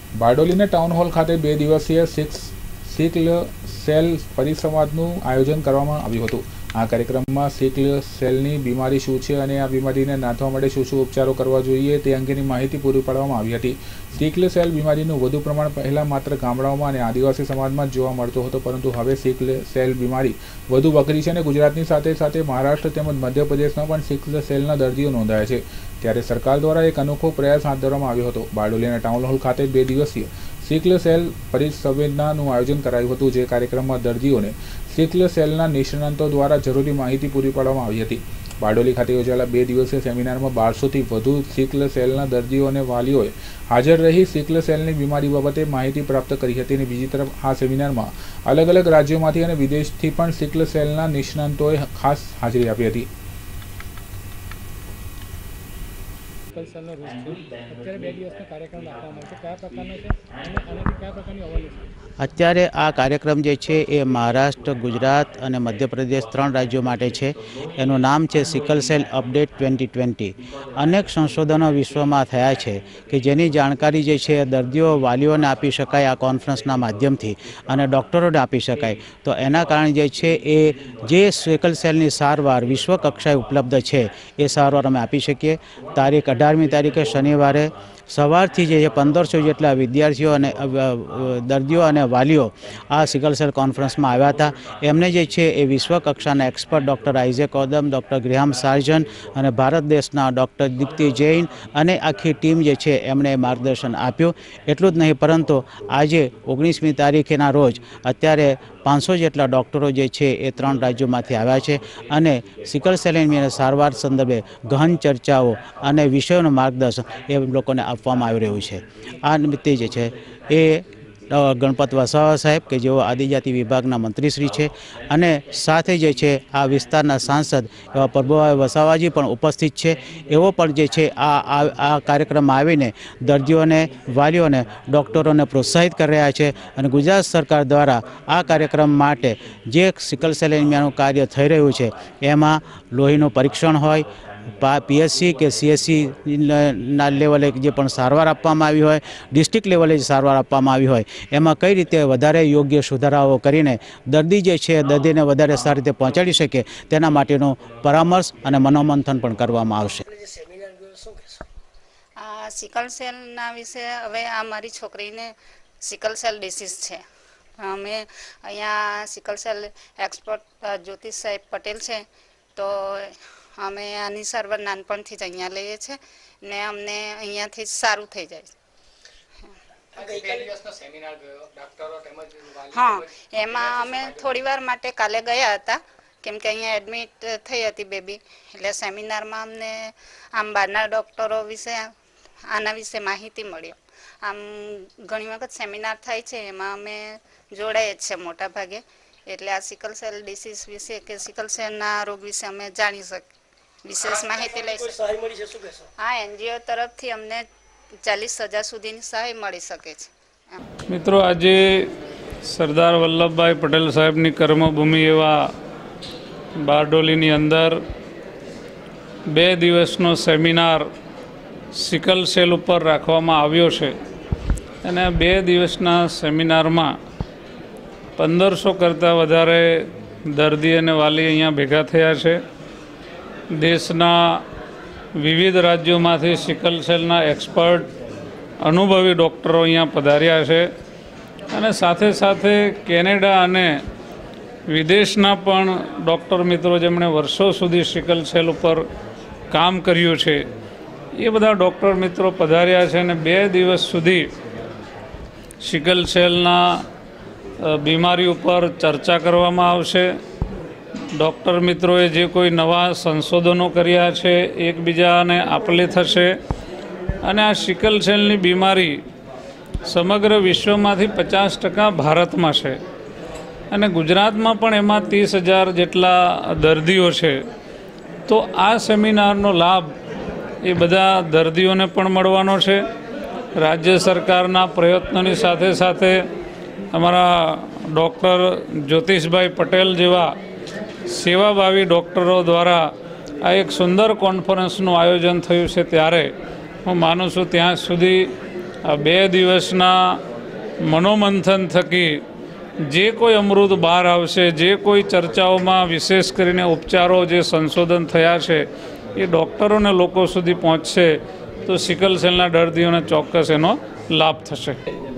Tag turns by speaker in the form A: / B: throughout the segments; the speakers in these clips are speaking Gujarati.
A: બારડોલીના ટાઉન હોલ ખાતે 2 દિવસીય સિકલ સેલ પરિસંવાદનું આયોજન કરવામાં આવ્યું હતું। આ કાર્યક્રમમાં સિકલ સેલની બીમારી શું છે અને આ બીમારીને નાથવા માટે શું શું ઉપચારો કરવા જોઈએ તે અંગેની માહિતી પૂરી પાડવામાં આવી હતી। સિકલ સેલ બીમારીનું વધુ પ્રમાણ પહેલાં માત્ર ગામડાઓમાં અને આદિવાસી સમાજમાં જ જોવા મળતો હતો, પરંતુ હવે સિકલ સેલ બીમારી વધુ વકરી છે અને ગુજરાતની સાથે સાથે મહારાષ્ટ્ર તેમજ મધ્યપ્રદેશમાં પણ સિકલ સેલના દર્દીઓ નોંધાયા છે। ત્યારે સરકાર દ્વારા એક અનોખો પ્રયાસ હાથ ધરવામાં આવ્યો હતો। બારડોલીના ટાઉન હોલ ખાતે 2 દિવસીય સિકલ સેલ પરિસંવાદનું આયોજન કરાયું હતું, જે કાર્યક્રમમાં દર્દીઓને સિકલ સેલના નિષ્ણાતો દ્વારા જરૂરી માહિતી પૂરી પાડવામાં આવી હતી। બારડોલી ખાતે યોજાયેલા 2 દિવસીય સેમિનારમાં 1200થી વધુ સિકલ સેલના દર્દીઓ અને વાલીઓએ હાજર રહી સિકલ સેલની બીમારી બાબતે માહિતી પ્રાપ્ત કરી હતી। અને બીજી તરફ આ સેમિનારમાં અલગ અલગ રાજ્યોમાંથી અને વિદેશથી પણ સિકલ સેલના નિષ્ણાતોએ ખાસ હાજરી આપી હતી।
B: અત્યારે આ કાર્યક્રમ જે છે એ મહારાષ્ટ્ર, ગુજરાત અને મધ્યપ્રદેશ 3 રાજ્યો માટે છે। એનું નામ છે સિકલ સેલ અપડેટ 2020। અનેક સંશોધનો વિશ્વમાં થયા છે કે જેની જાણકારી જે છે દર્દીઓ વાલીઓને આપી શકાય આ કોન્ફરન્સના માધ્યમથી અને ડૉક્ટરોને આપી શકાય। તો એના કારણે જે છે એ જે સિકલ સેલની સારવાર વિશ્વ કક્ષાએ ઉપલબ્ધ છે એ સારવાર અમે આપી શકીએ। તારીખ 18મી તારીખે શનિવારે સવારથી જે 1500 જેટલા વિદ્યાર્થીઓ અને દર્દીઓ અને વાલીઓ આ સિકલ સેલ કોન્ફરન્સમાં આવ્યા હતા। એમને જે છે એ વિશ્વ કક્ષાના expert doctor Isaac Odam, doctor Graham Serjeant અને ભારત દેશના ડૉક્ટર દીપ્તિ જૈન અને આખી ટીમ જે છે એમણે માર્ગદર્શન આપ્યું। એટલું જ નહીં, પરંતુ આજે 19મી તારીખેના રોજ અત્યારે 500 જેટલા ડૉક્ટરો જે છે એ 3 રાજ્યોમાંથી આવ્યા છે અને સિકલ સેલ એનિમિયાની સારવાર સંદર્ભે ગહન ચર્ચાઓ અને વિષયોનું માર્ગદર્શન એ લોકોને આપવામાં આવી રહ્યું છે। આ નિમિત્તે જે છે એ ગણપત વસાવા સાહેબ કે જેઓ આદિજાતિ વિભાગના મંત્રીશ્રી છે અને સાથે જે છે આ વિસ્તારના સાંસદ એવા પ્રભુભાઈ વસાવાજી પણ ઉપસ્થિત છે। એવો પણ જે છે આ કાર્યક્રમમાં આવીને દર્દીઓને, વાલીઓને, ડૉક્ટરોને પ્રોત્સાહિત કરી રહ્યા છે અને ગુજરાત સરકાર દ્વારા આ કાર્યક્રમ માટે જે સિકલ સેલ એનિમિયાનું કાર્ય થઈ રહ્યું છે એમાં લોહીનું પરીક્ષણ હોય, પીએચસી કે સીએચસી ના લેવલે જે પણ સારવાર આપવામાં આવી હોય, ડિસ્ટ્રિક્ટ લેવલે જે સારવાર આપવામાં આવી હોય એમાં કઈ રીતે વધારે યોગ્ય સુધારાઓ કરીને દર્દી જે છે દર્દીને વધારે સારી રીતે પહોંચાડી શકે તેના માટેનો પરામર્શ અને મનોમંથન પણ કરવામાં આવશે।
C: સિકલ સેલના વિશે હવે આ મારી છોકરીને સિકલ સેલ ડિસીઝ છે। અમે અહીંયા સિકલ સેલ એક્સપર્ટ જ્યોતિષ સાહેબ પટેલ છે, તો અમે આની સારવાર નાનપણથી જ અહીંયા લઈએ છીએ ને અમને અહીંયાથી જ સારું થઈ જાય છે। હા, એમાં અમે થોડી વાર માટે કાલે ગયા હતા, કેમ કે અહીંયા એડમિટ થઈ હતી બેબી, એટલે સેમિનારમાં અમને આમ બહારના ડૉક્ટરો વિશે આના વિશે માહિતી મળી। આમ ઘણી વખત સેમિનાર થાય છે એમાં અમે જોડાઈએ જ છે મોટા ભાગે, એટલે આ સિકલ સેલ ડિસીઝ વિશે કે સિકલ સેલના રોગ વિશે અમે જાણી શકીએ, વિશેષ માહિતી લઈ શકીએ। હા, એનજીઓ તરફથી અમને 40,000 સુધીની સહાય મળી શકે છે।
D: મિત્રો, આજે સરદાર વલ્લભભાઈ પટેલ સાહેબની કર્મભૂમિ એવા બારડોલીની અંદર 2 દિવસનો સેમિનાર સિકલ સેલ ઉપર રાખવામાં આવ્યો છે અને 2 દિવસના સેમિનારમાં 1500 કરતાં વધારે દર્દી અને વાલી અહીંયા ભેગા થયા છે। દેશના વિવિધ રાજ્યોમાંથી સિકલ સેલના એક્સપર્ટ અનુભવી ડૉક્ટરો અહીંયા પધાર્યા છે અને સાથે સાથે કેનેડા અને વિદેશના પણ ડૉક્ટર મિત્રો જેમણે વર્ષો સુધી સિકલ સેલ ઉપર કામ કર્યું છે એ બધા ડૉક્ટર મિત્રો પધાર્યા છે અને 2 દિવસ સુધી સિકલ સેલના બીમારી ઉપર ચર્ચા કરવામાં આવશે। ડૉક્ટર મિત્રોએ જે કોઈ નવા સંશોધનો કર્યા છે એકબીજાને આપલે થશે અને આ સિકલ સેલની બીમારી સમગ્ર વિશ્વમાંથી 50% ભારતમાં છે અને ગુજરાતમાં પણ એમાં 30,000 જેટલા દર્દીઓ છે। તો આ સેમિનારનો લાભ એ બધા દર્દીઓને પણ મળવાનો છે। રાજ્ય સરકારના પ્રયત્નોની સાથે સાથે અમારા ડૉક્ટર જ્યોતિષભાઈ પટેલ જેવા સેવાભાવી ડૉક્ટરો દ્વારા આ એક સુંદર કોન્ફરન્સનું આયોજન થયું છે, ત્યારે હું માનું છું ત્યાં સુધી આ 2 દિવસના મનોમંથન થકી જે કોઈ અમૃત બહાર આવશે, જે કોઈ ચર્ચાઓમાં વિશેષ કરીને ઉપચારો જે સંશોધન થયા છે એ ડૉક્ટરોને લોકો સુધી પહોંચશે તો સિકલ સેલના દર્દીઓને ચોક્કસ એનો લાભ થશે.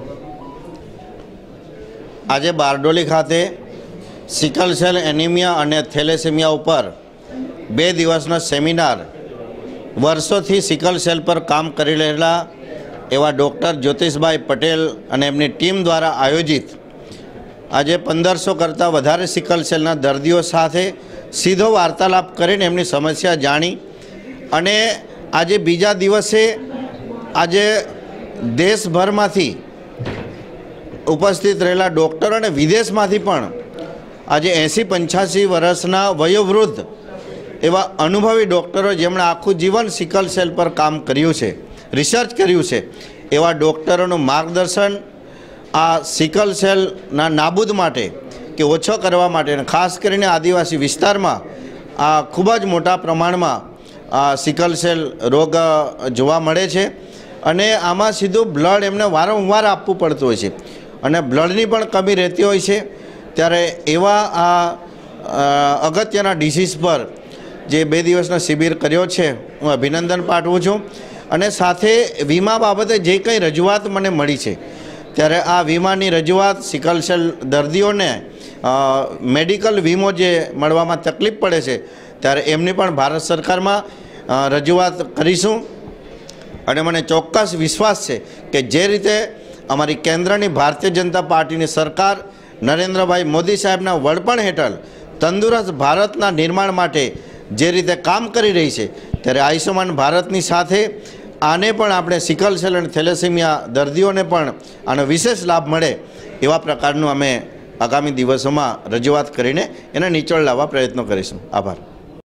E: આજે બારડોલી ખાતે સિકલ સેલ એનિમિયા અને થેલેસેમિયા ઉપર 2 દિવસનો સેમિનાર વર્ષોથી સિકલ સેલ પર કામ કરી રહેલા એવા ડૉક્ટર જ્યોતિષભાઈ પટેલ અને એમની ટીમ દ્વારા આયોજિત આજે 1500 કરતાં વધારે સિકલ સેલના દર્દીઓ સાથે સીધો વાર્તાલાપ કરીને એમની સમસ્યા જાણી અને આજે બીજા દિવસે આજે દેશભરમાંથી ઉપસ્થિત રહેલા ડૉક્ટરો અને વિદેશમાંથી પણ આજે 80-85 વર્ષના વયોવૃદ્ધ એવા અનુભવી ડૉક્ટરો જેમણે આખું જીવન સિકલ સેલ પર કામ કર્યું છે, રિસર્ચ કર્યું છે, એવા ડૉક્ટરોનું માર્ગદર્શન આ સિકલ સેલના નાબૂદ માટે કે ઓછો કરવા માટે અને ખાસ કરીને આદિવાસી વિસ્તારમાં આ ખૂબ જ મોટા પ્રમાણમાં આ સિકલ સેલ રોગ જોવા મળે છે અને આમાં સીધું બ્લડ એમને વારંવાર આપવું પડતું હોય છે અને બ્લડની પણ કમી રહેતી હોય છે. ત્યારે એવા આ અગત્યના ડિસીઝ પર જે 2 દિવસનો શિબિર કર્યો છે હું અભિનંદન પાઠવું છું અને સાથે વીમા બાબતે જે કંઈ રજૂઆત મને મળી છે ત્યારે આ વીમાની રજૂઆત સિકલ સેલ દર્દીઓને મેડિકલ વીમો જે મળવામાં તકલીફ પડે છે ત્યારે એમની પણ ભારત સરકારમાં રજૂઆત કરીશું અને મને ચોક્કસ વિશ્વાસ છે કે જે રીતે અમારી કેન્દ્રની ભારતીય જનતા પાર્ટીની સરકાર નરેન્દ્રભાઈ મોદી સાહેબના વડપણ હેઠળ તંદુરસ્ત ભારતના નિર્માણ માટે જે રીતે કામ કરી રહી છે ત્યારે આયુષ્યમાન ભારતની સાથે આને પણ આપણે સિકલ સેલ અને થેલેસેમિયા દર્દીઓને પણ આનો વિશેષ લાભ મળે એવા પ્રકારનું અમે આગામી દિવસોમાં રજૂઆત કરીને એને નીચોડ લાવવા પ્રયત્નો કરીશું. આભાર.